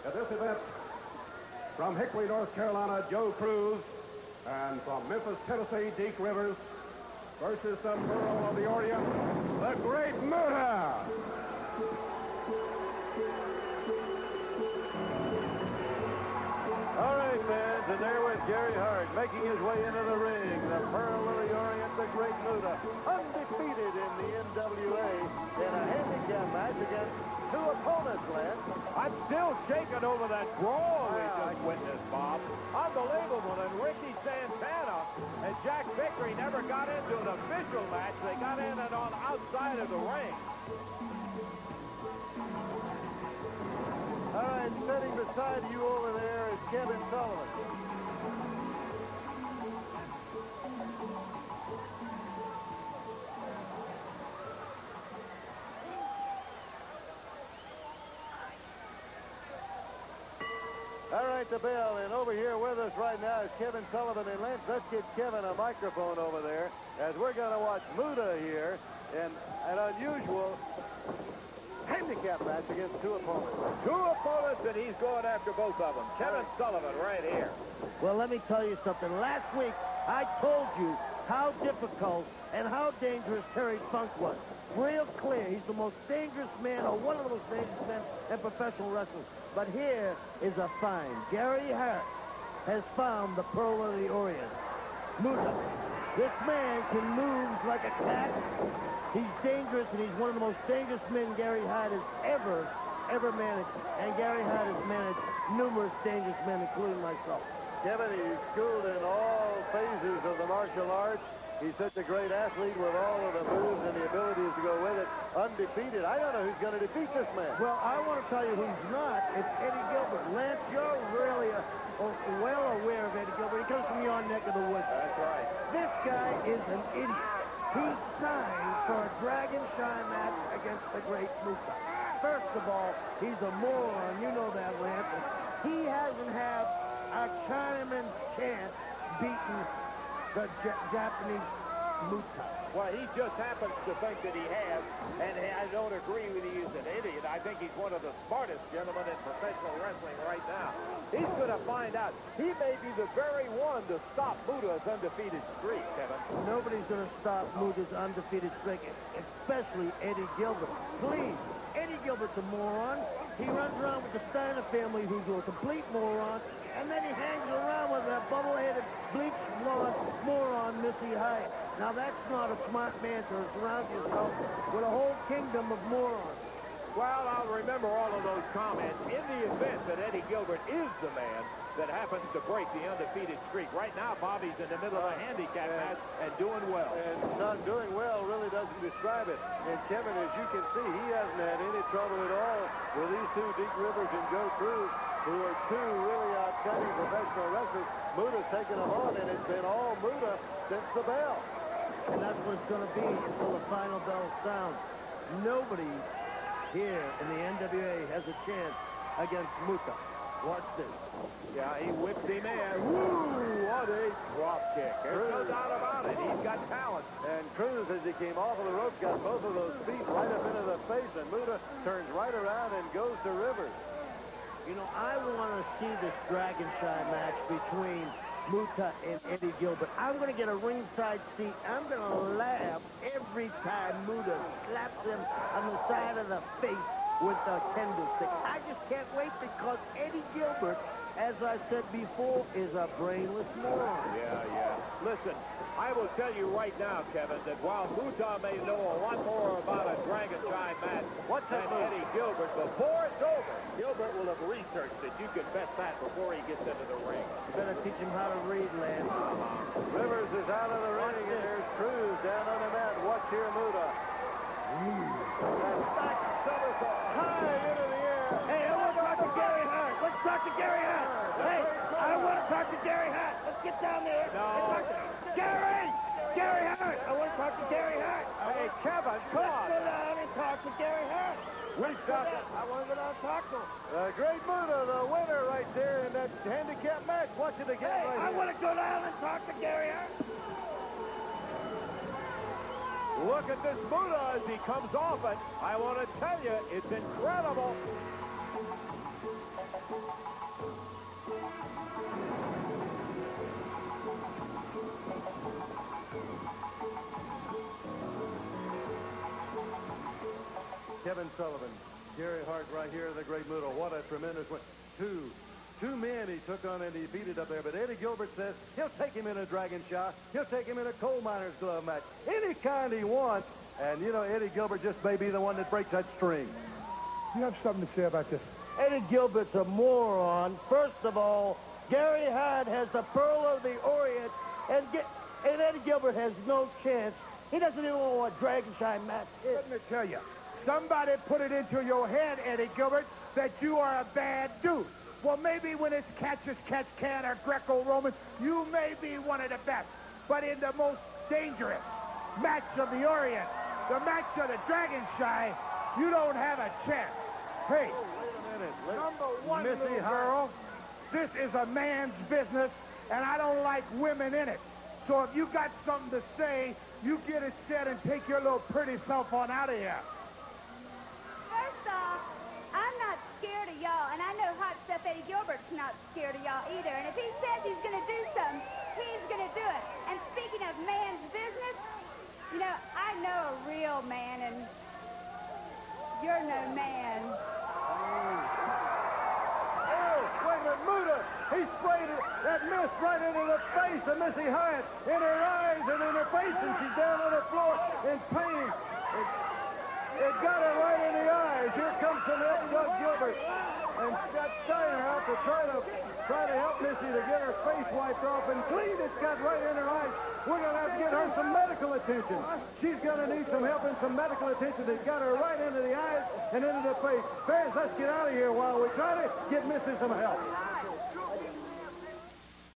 at this event, from Hickory, North Carolina, Joe Cruz, and from Memphis, Tennessee, Deke Rivers, versus the Pearl of the Orient, the Great Muta. All right, fans, and there was Gary Hart making his way into the ring. The Pearl of the Orient, the Great Muta, undefeated in the NWA in a handicap match against two opponents, Lance. I'm still shaken over that brawl we just witnessed, Bob. Unbelievable. And Ricky Santana and Jack Vickery never got into an official match. They got in and on outside of the ring. All right, sitting beside you over there is Kevin Sullivan. All right, the bell, and over here with us right now is Kevin Sullivan. And Lance, let's get Kevin a microphone over there as we're going to watch Muta here in an unusual handicap match against two opponents. Two opponents, and he's going after both of them. Kevin Sullivan right here. Well, let me tell you something. Last week, I told you how difficult and how dangerous Terry Funk was. Real clear, he's the most dangerous man, or one of the most dangerous men in professional wrestling. But here is a find. Gary Hart has found the Pearl of the Orient, Muta. This man can move like a cat. He's dangerous, and he's one of the most dangerous men Gary Hart has ever managed. And Gary Hart has managed numerous dangerous men, including myself. Kevin, he's schooled in all phases of the martial arts. He's such a great athlete with all of the moves and the abilities to go with it. Undefeated. I don't know who's going to defeat this man. Well, I want to tell you who's not. It's Eddie Gilbert. Lance, you're really well aware of Eddie Gilbert. He comes from your neck of the woods. That's right. This guy is an idiot. He signed for a Dragon Shine match against the Great Muta. First of all, he's a moron. You know that, Lance. He hasn't had a Chinaman's chance beating the Japanese Muta. Well, he just happens to think that he has, and I don't agree with you. He's an idiot. I think he's one of the smartest gentlemen in professional wrestling right now. He's going to find out. He may be the very one to stop Muta's undefeated streak, Kevin. Nobody's going to stop Muta's undefeated streak, especially Eddie Gilbert. Please, Eddie Gilbert's a moron. He runs around with the Steiner family, who's a complete moron, and then he hangs around with that bubble-headed, bleached blonde moron, Missy Hyatt. Now, that's not a smart man to surround yourself with a whole kingdom of morons. Well, I'll remember all of those comments in the event that Eddie Gilbert is the man that happens to break the undefeated streak. Right now, Bobby's in the middle of a handicap match and doing well. And not doing well really doesn't describe it. And Kevin, as you can see, he hasn't had any trouble at all with these two, Deke Rivers and Joe Cruz, who are two really outstanding professional wrestlers. Muta's taken them on, and it's been all Muta since the bell. And that's what it's going to be until the final bell sounds. Nobody here in the NWA has a chance against Muta. Watch this. Yeah, he whipped him in. Woo! What a drop kick. There's no doubt about it. He's got talent. And Cruz, as he came off of the rope, got both of those feet right up into the face, and Muta turns right around and goes to Rivers. You know, I want to see this Dragon Shine match between Muta and Eddie Gilbert. I'm going to get a ringside seat. I'm going to laugh every time Muta slaps him on the side of the face with a kendo stick. I just can't wait because Eddie Gilbert, as I said before, is a brainless moron. Yeah. Listen, I will tell you right now, Kevin, that while Muta may know a lot more about a Dragon Shine match than Eddie Gilbert, before it's over, Gilbert will have researched it. You can bet that before he gets into the ring. You better teach him how to read, Lance. Rivers is out of the ring, and there's Cruz down on the mat. Watch here, Muta. Back somersault high into the air. Hey, I want to talk to Gary Hart. Let's talk to Gary Hart. Hey, I want to talk to Gary Hart. Let's get down there. No. Gary Hart. I want to talk to Gary Hart. Hey, Kevin, come on. Let's go down and talk to Gary Hart. I want to go down and talk to him. Great Muta, the winner right there in that handicap match. Watch it again right I here. want to go down and talk to Gary Hart. Look at this Muta as he comes off it. I want to tell you, it's incredible. Kevin Sullivan. Gary Hart right here in the great middle. What a tremendous win. Two men he took on and he beat it up there. But Eddie Gilbert says he'll take him in a dragon shot. He'll take him in a coal miner's glove match. Any kind he wants. And, you know, Eddie Gilbert just may be the one that breaks that string. You have something to say about this? Eddie Gilbert's a moron. First of all, Gary Hart has the Pearl of the Orient, and Eddie Gilbert has no chance. He doesn't even know what Dragon Shine match is. Let me tell you, somebody put it into your head, Eddie Gilbert, that you are a bad dude. Well, maybe when it's catch as catch can or Greco-Roman, you may be one of the best. But in the most dangerous match of the Orient, the match of the Dragon Shine, you don't have a chance. Hey, number one, Missy Harrell, this is a man's business, and I don't like women in it. So if you got something to say, you get it said and take your little pretty self on out of here. First off, I'm not scared of y'all, and I know hot stuff Eddie Gilbert's not scared of y'all either. And if he says he's going to do something, he's going to do it. And speaking of man's business, you know, I know a real man, and you're no man. Oh, wait a minute, Muta! He sprayed that mist right into the face of Missy Hyatt, in her eyes and in her face, and she's down on the floor in pain. It got her right in the eyes. Here comes some help, Doug Gilbert, and got Steiner out to try to help Missy to get her face wiped off and clean. It's got right in her eyes. We're going to have to get her some medical attention. She's going to need some help and some medical attention. They got her right into the eyes and into the face. Bears, let's get out of here while we try to get Missy some help.